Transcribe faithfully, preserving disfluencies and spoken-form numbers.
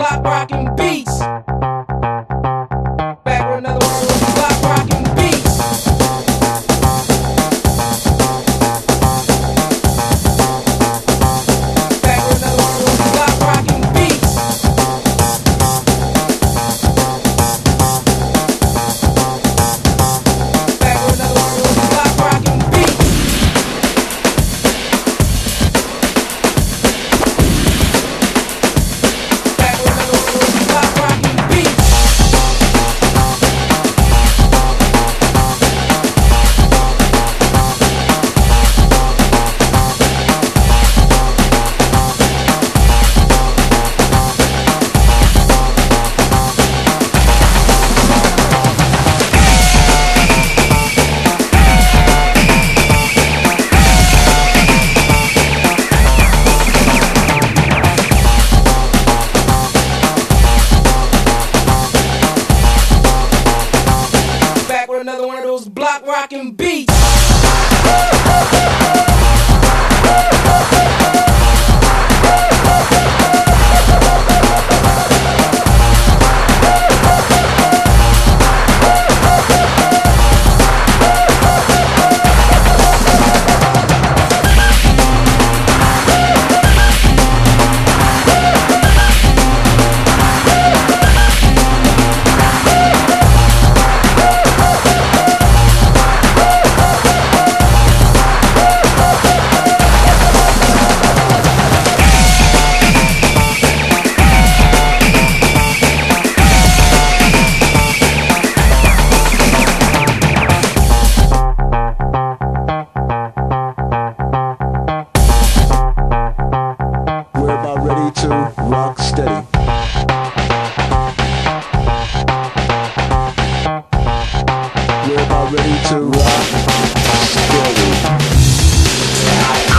block rockin' beats. Back with another one of those block rockin' beats. Back with another one of those block rockin' beats. Back with another one of those block rockin' beats. Back with another one of those block rockin' beats. Back with another one of those block rockin' beats. We're about ready to rock steady. We're about ready to rock steady.